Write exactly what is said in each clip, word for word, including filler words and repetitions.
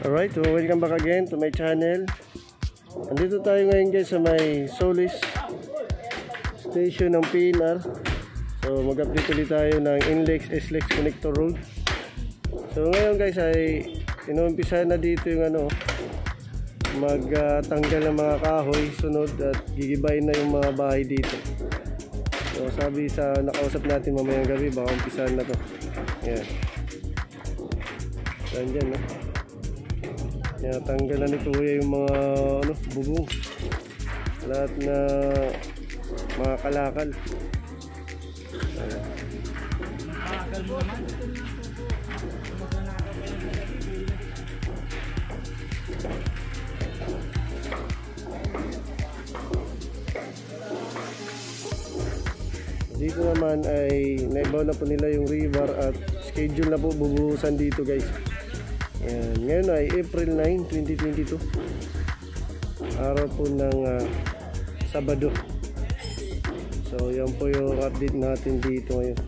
Alright, so welcome back again to my channel. Andito tayo ngayon guys sa may Solis station ng P N R. So mag-update ulit tayo ng N L E X-S L E X Connector Road. So ngayon guys ay inuumpisa na dito yung ano, magtanggal uh, ng mga kahoy, sunod at gigibay na yung mga bahay dito. So sabi sa nakausap natin mamayang gabi, baka umpisahan na to. Ayan. Saan dyan, no? Yan, tanggalan ni Kuya yung mga ano, bubong, lahat na mga kalakal. Ayan. Dito naman ay naibaw na po nila yung river at schedule na po bubuhusan dito guys. Ayan. Ngayon ay April nine, twenty twenty-two, araw po ng uh, Sabado. So yan po yung update natin dito ngayon.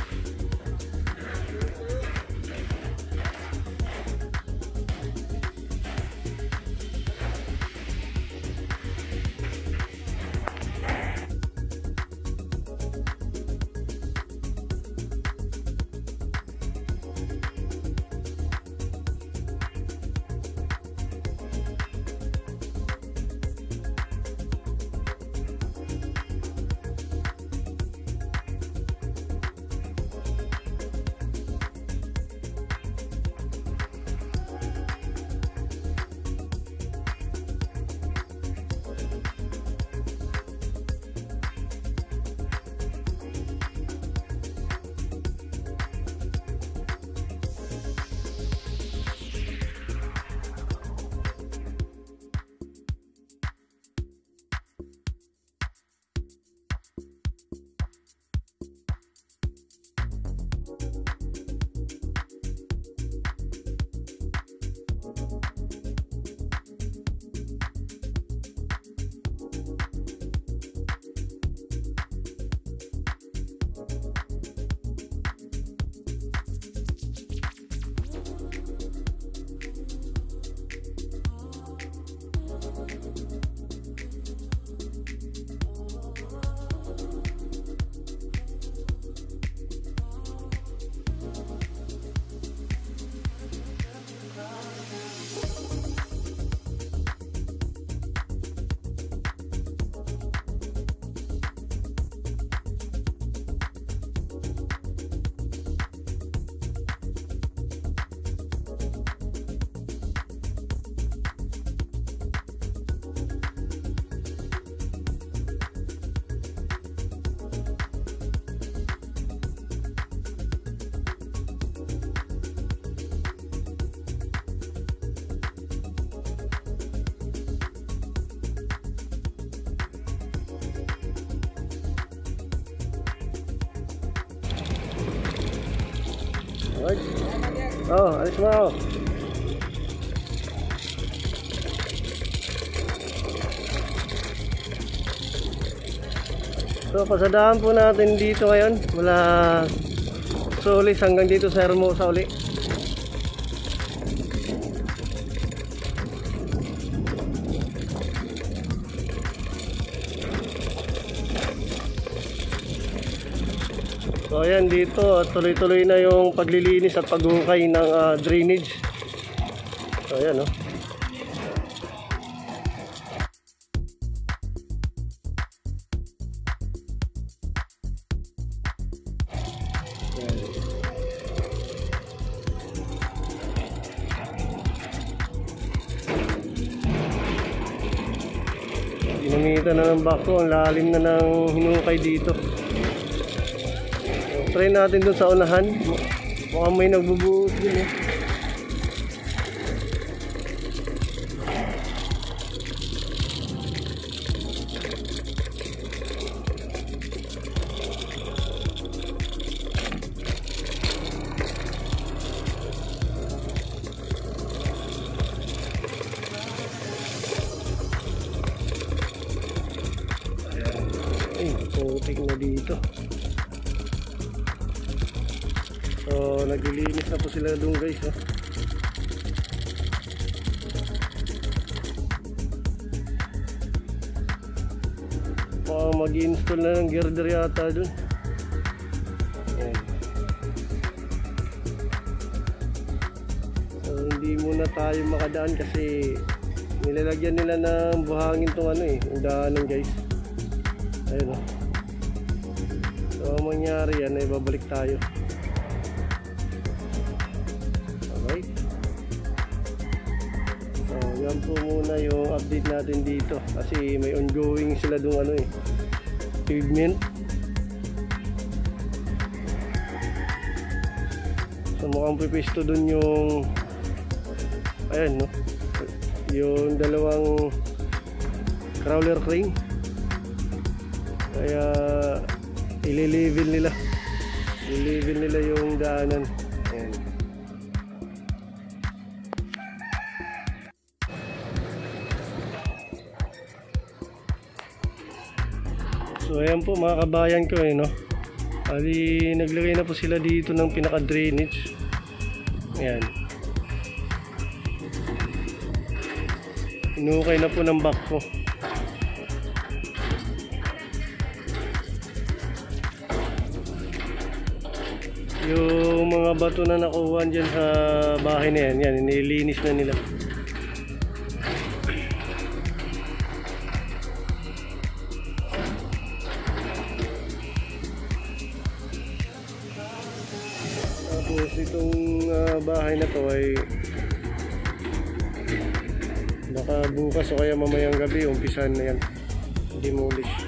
Oh, alis mo ako. So pasadahan po natin dito ngayon mula Solis hanggang dito sa Hermosa uli. So ayan, dito tuloy-tuloy na yung paglilinis at paghukay ng uh, drainage. So ayan, no? Ginamitan na ng bako, ang lalim na ng hinukay dito. Try natin dun sa unahan. Mukhang may nagbubuhos din eh. Ay, putik na dito. So naglilinis na po sila doon guys, oh. Baka mag-install na ng girder yata dun. Ayan. So hindi muna tayo makadaan kasi nilalagyan nila ng buhangin tong ano eh, yung daanan guys. Ayun o. So ang mangyari yan ay babalik tayo. Okay. So yan po muna yung update natin dito kasi may ongoing sila dung ano eh, pavement. So mukhang pipisto dun yung ayan no, yung dalawang crawler crane, kaya ililivel nila ililivel nila yung daanan. Ayan. So ayan po mga kabayan ko eh no, ali naglagay na po sila dito ng pinaka drainage. Ayan, inukay na po ng backhoe. Yung mga bato na nakuha dyan sa bahay na yan, yan, inilinis na nila. Tapos itong uh, bahay na to ay baka bukas o kaya mamayang gabi umpisan na yan demolish.